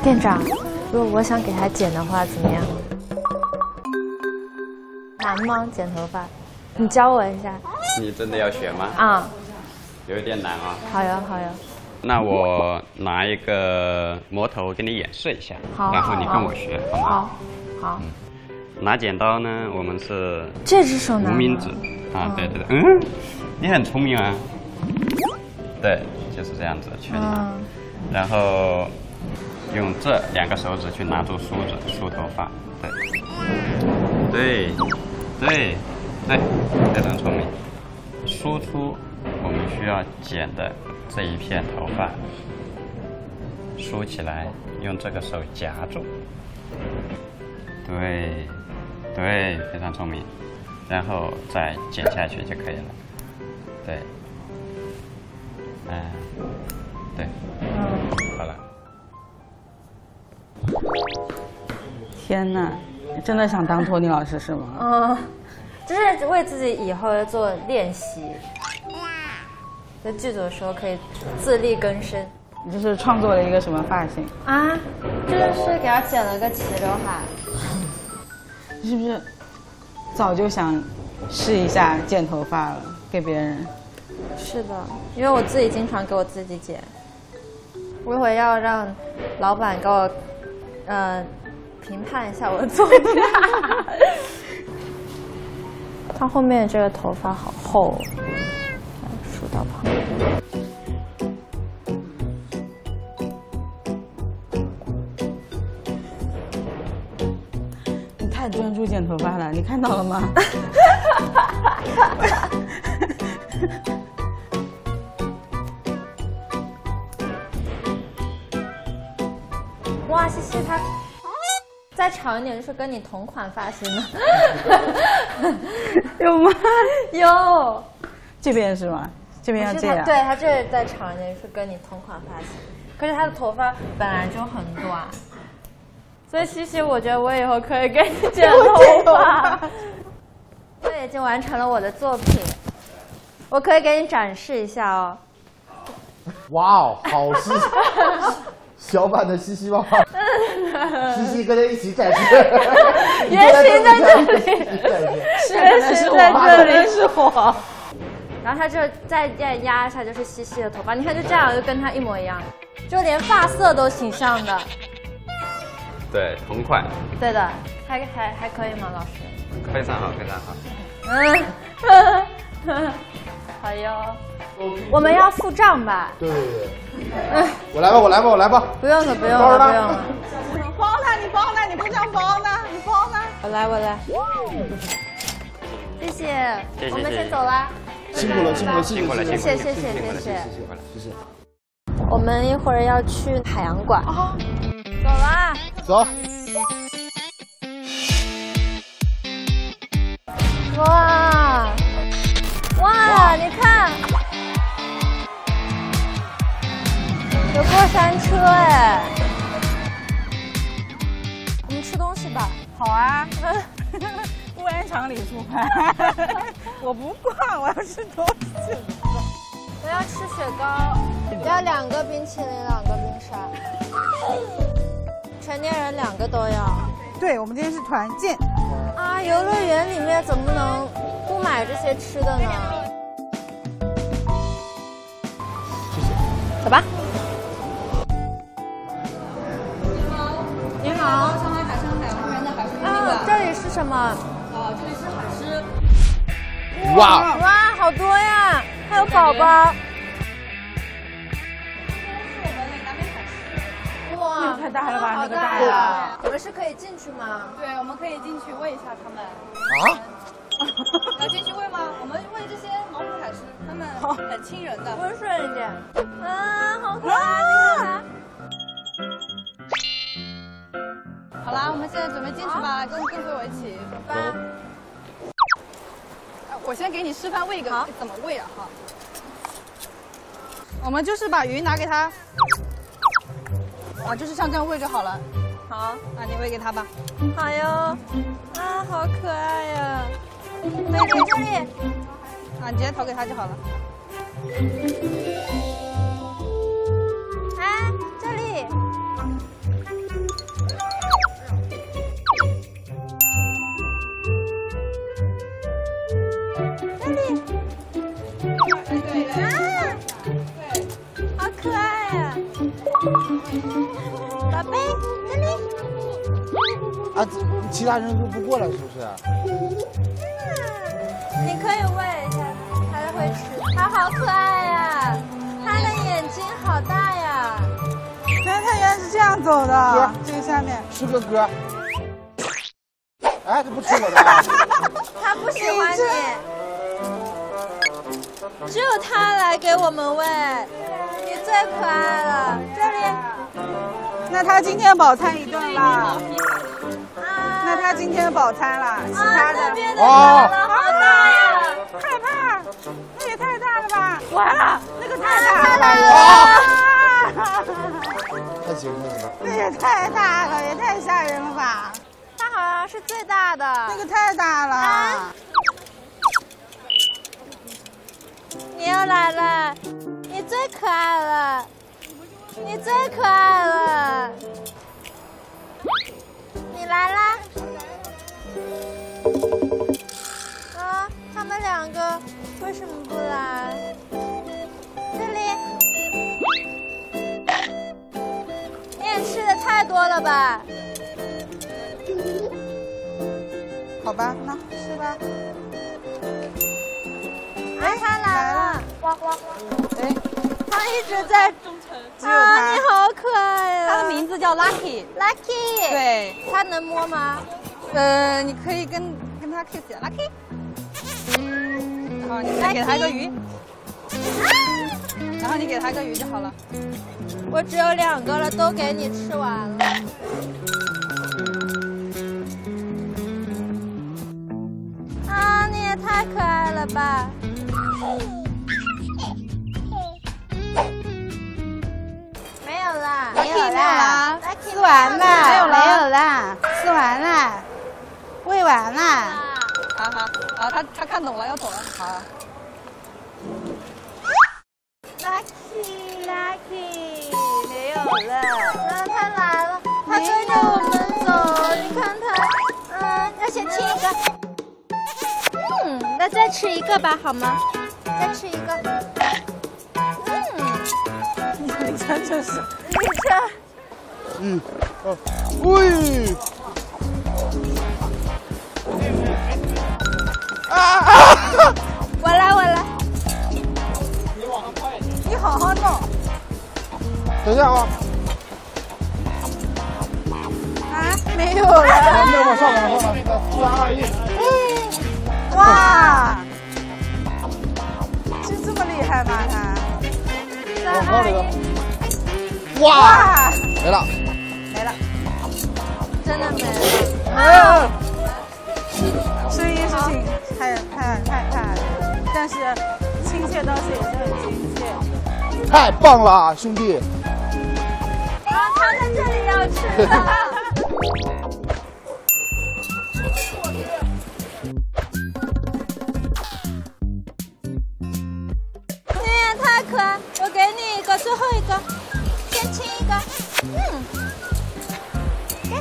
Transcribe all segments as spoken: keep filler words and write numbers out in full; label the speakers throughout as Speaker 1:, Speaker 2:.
Speaker 1: 店长，如果我想给他剪的话，怎么样？难吗？剪头发？你教我一下。
Speaker 2: 你真的要学吗？
Speaker 1: 啊，
Speaker 2: 有点难啊。
Speaker 1: 好哟，好哟。
Speaker 2: 那我拿一个模头给你演示一下，
Speaker 1: 好，
Speaker 2: 然后你跟我学，好吗？
Speaker 1: 好，好。
Speaker 2: 嗯，拿剪刀呢，我们是
Speaker 1: 这只手拿
Speaker 2: 无名指啊，对对对，嗯，你很聪明啊。对，就是这样子去拿，然后用这两个手指去拿住梳子梳头发，对，对，对，对，非常聪明。梳出我们需要剪的这一片头发，梳起来，用这个手夹住。对，对，非常聪明，然后再剪下去就可以了。对，嗯，对，好了。
Speaker 3: 天哪，你真的想当托尼老师是吗？
Speaker 1: 嗯，就是为自己以后做练习，在剧组的时候可以自力更生。
Speaker 3: 你就是创作了一个什么发型
Speaker 1: 啊？这个是给他剪了个齐刘海。
Speaker 3: 你是不是早就想试一下剪头发了？给别人？
Speaker 1: 是的，因为我自己经常给我自己剪。我一会要让老板给我，呃，评判一下我的作品。他后面这个头发好厚，梳到旁边。
Speaker 3: 你太专注剪头发了，你看到了吗？
Speaker 1: 哇，西西她再长一点是跟你同款发型的。
Speaker 3: 有吗？
Speaker 1: 有。
Speaker 3: 这边是吗？这边要这样。
Speaker 1: 对，她这再长一点是跟你同款发型，可是她的头发本来就很短，所以西西，我觉得我以后可以给你剪头发。我已经完成了我的作品，我可以给你展示一下哦。
Speaker 4: 哇哦，好西小版的西西吗？西西跟着一起展示，
Speaker 1: 原型在这里，原型在这里是我。然后他就再再压一下，就是西西的头发，你看就这样，就跟他一模一样，就连发色都挺像的。
Speaker 2: 对，同款。
Speaker 1: 对的，还还还可以吗，老师？
Speaker 2: 非常好，非常好。
Speaker 1: 嗯，好哟。我们要付账吧？
Speaker 4: 对对对。我来吧，我来吧，我来吧。
Speaker 1: 不用了，不用了，不用了。
Speaker 3: 包呢？你包呢？你不想包呢？你包呢？
Speaker 1: 我来，我来。谢谢，
Speaker 2: 谢谢
Speaker 1: 我们先走啦。
Speaker 4: 辛苦了，辛苦了，辛苦了，
Speaker 1: 谢谢，谢谢，谢谢，
Speaker 4: 谢谢。
Speaker 1: 我们一会儿要去海洋馆。走啦。
Speaker 4: 走。
Speaker 1: 哇哇，你看，有过山车哎！我们吃东西吧。
Speaker 3: 好啊。乌安厂里出牌。我不逛，我要吃东西。
Speaker 1: 我要吃雪糕，要两个冰淇淋，两个冰沙。成年人两个都要。
Speaker 3: 对，我们今天是团建。
Speaker 1: 啊，游乐园里面怎么能不买这些吃的呢？
Speaker 4: 谢谢。
Speaker 1: 走吧。
Speaker 5: 你好，上海海参海洋公园的海参宾馆。
Speaker 1: 这里是什么？
Speaker 5: 啊，这里是海狮。
Speaker 4: 哇
Speaker 1: 哇，好多呀！还有宝宝。哇，
Speaker 3: 太大了吧，
Speaker 1: 好大呀！你们是可以进去吗？
Speaker 5: 对，我们可以进去喂一下它们。
Speaker 4: 啊？
Speaker 5: 要进去喂吗？我们喂这些毛绒海狮，它们很亲人的。
Speaker 1: 温顺一点。啊，好可爱！你看。
Speaker 5: 好啦，我们现在准备进去吧，跟跟随我一起。
Speaker 1: 吧。
Speaker 5: 我先给你示范喂一个怎么喂啊哈。我们就是把鱼拿给它。啊，就是像这样喂就好了。
Speaker 1: 好，
Speaker 5: 那你喂给他吧。
Speaker 1: 好哟。啊，好可爱呀！喂给这里。
Speaker 5: 啊，你直接投给他就好了。
Speaker 1: 哎，这里。
Speaker 4: 啊，其他人都不过来是不是？
Speaker 1: 你可以喂一下它，它就会吃。它好可爱呀，它的眼睛好大呀。
Speaker 3: 原来它原来是这样走的，这个下面
Speaker 4: 吃个歌。哎，它不吃我的。
Speaker 1: 它不喜欢你，只有它来给我们喂。你最可爱了，这里。
Speaker 3: 那它今天饱餐一顿了。
Speaker 1: 啊，
Speaker 3: 那它今天饱餐了，其他的。
Speaker 1: 啊，那边的小的好大呀！
Speaker 3: 害怕，那也太大了吧！完了，那个太大
Speaker 1: 了。
Speaker 4: 太行了，
Speaker 3: 那也太大了，也太吓人了吧！
Speaker 1: 它好像是最大的。
Speaker 3: 那个太大了。
Speaker 1: 啊，你又来了，你最可爱了，你最可爱了，你来啦！啊，他们两个为什么不来？这里，你也吃的太多了吧？
Speaker 3: 好吧，那是吧。
Speaker 1: 哎，他来了！哇哇哇！
Speaker 3: 哎，
Speaker 1: 他一直在忠诚。
Speaker 3: 只有他
Speaker 1: 啊，你好可爱呀！
Speaker 5: 它的名字叫 Lucky。
Speaker 1: Lucky。
Speaker 5: 对，
Speaker 1: 它能摸吗？
Speaker 5: 呃，你可以跟跟它 kiss 呀 ，Lucky。然后你再给它一个鱼，然后你给它一个鱼就好了。
Speaker 1: 我只有两个了，都给你吃完了。啊，你也太可爱了吧！没有啦，
Speaker 3: 没有啦，
Speaker 1: 吃
Speaker 3: 吃完了，
Speaker 5: 没有了
Speaker 3: 没有啦，吃完了，喂完了。
Speaker 5: 好好好，它它看懂了，要走了。好。
Speaker 1: Lucky Lucky 没有了，然后它来了，它追着我们走，你看它，嗯，要先吃一个，嗯，那再吃一个吧，好吗？再吃一个，嗯，
Speaker 3: 你这就是
Speaker 1: 你这，
Speaker 4: 嗯，哦，喂，啊啊！
Speaker 1: 我来我来，
Speaker 3: 你好好弄
Speaker 4: 等一下啊，
Speaker 3: 啊，没有了，
Speaker 4: 那往上来，往上来，三二一，
Speaker 3: 哇，是这么厉害吗？他，
Speaker 4: 往高里头，哇，
Speaker 3: 哇，
Speaker 4: 没了，
Speaker 3: 没了，
Speaker 1: 真的没了，
Speaker 3: 嗯，声音是挺太太太太，但是亲切倒是也是很亲切。
Speaker 4: 太棒了，兄弟！
Speaker 1: 啊，它在这里要吃了。你也太可爱，我给你一个，最后一个，先亲一个，嗯，给，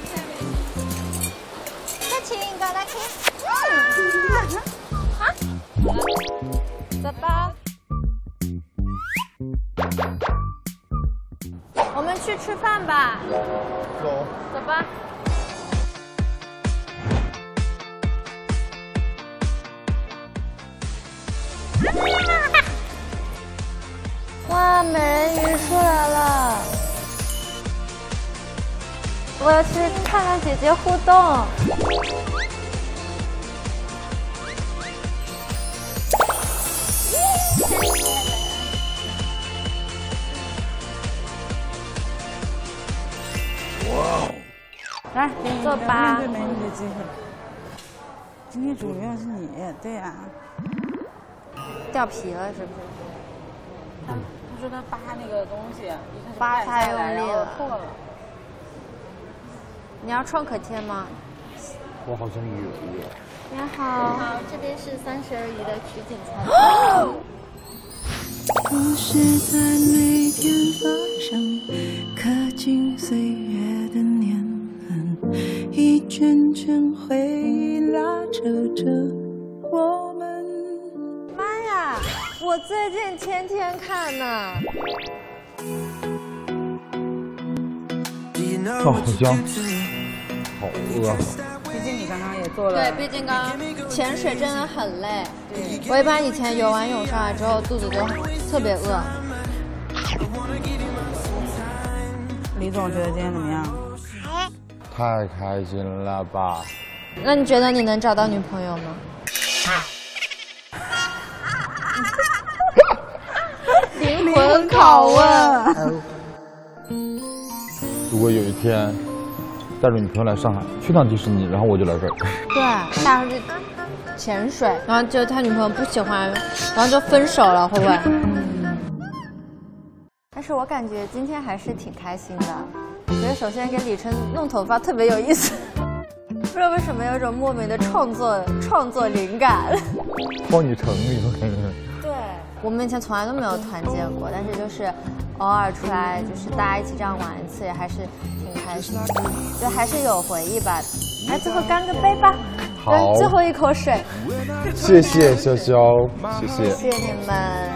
Speaker 1: 再亲一个，来亲，嗯，好，走吧。我们去吃饭吧，
Speaker 4: 走，
Speaker 1: 走吧。哇，美人鱼出来了！我要去看看姐姐互动。
Speaker 3: 来，给你一个
Speaker 1: 坐吧
Speaker 3: 面对美女的机会。今天主要是你，对呀、啊。
Speaker 1: 掉皮了是不是？
Speaker 3: 他他说他扒那个东西，一看就
Speaker 1: 扒
Speaker 3: 下
Speaker 1: 太用
Speaker 3: 来，然后
Speaker 1: 力了
Speaker 3: 破了。
Speaker 1: 你要创可贴吗？
Speaker 4: 我好像有。
Speaker 1: 你好，
Speaker 6: 好，这边是三十而已的取景餐。
Speaker 7: 故事在每天发生，刻进岁月的年轮，一卷卷回忆拉扯着我们。
Speaker 1: 妈呀，我最近天天看呢。
Speaker 4: 哦，好香， 好饿啊！
Speaker 3: 毕竟你刚刚也做了。
Speaker 1: 对，毕竟刚刚潜水真的很累。对，我一般以前游完泳上来之后，肚子就特别饿。
Speaker 3: 李总觉得今天怎么样？
Speaker 4: 太开心了吧！
Speaker 1: 那你觉得你能找到女朋友吗？灵魂拷问。
Speaker 4: 如果有一天带着女朋友来上海，去趟迪士尼，然后我就来这儿。
Speaker 1: 对，带上去潜水，然后就他女朋友不喜欢，然后就分手了，会不会？但是我感觉今天还是挺开心的。我觉得首先给李琛弄头发特别有意思，不知道为什么有一种莫名的创作创作灵感。
Speaker 4: 帮你成立了。
Speaker 1: 对，我们以前从来都没有团建过，但是就是偶尔出来，就是大家一起这样玩一次，也还是挺开心的，就还是有回忆吧。来，最后干个杯吧！
Speaker 4: 好，
Speaker 1: 来，最后一口水。
Speaker 4: 谢谢潇潇，谢谢，
Speaker 1: 谢谢你们。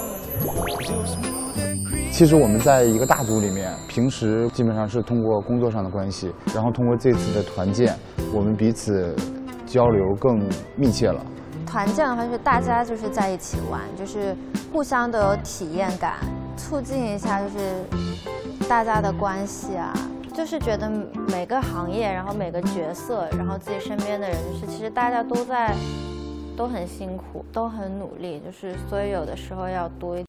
Speaker 4: 其实我们在一个大组里面，平时基本上是通过工作上的关系，然后通过这次的团建，我们彼此交流更密切了。
Speaker 1: 团建的话，就是大家就是在一起玩，就是互相都有体验感，促进一下就是大家的关系啊。就是觉得每个行业，然后每个角色，然后自己身边的人，就是其实大家都在都很辛苦，都很努力，就是所以有的时候要多一点。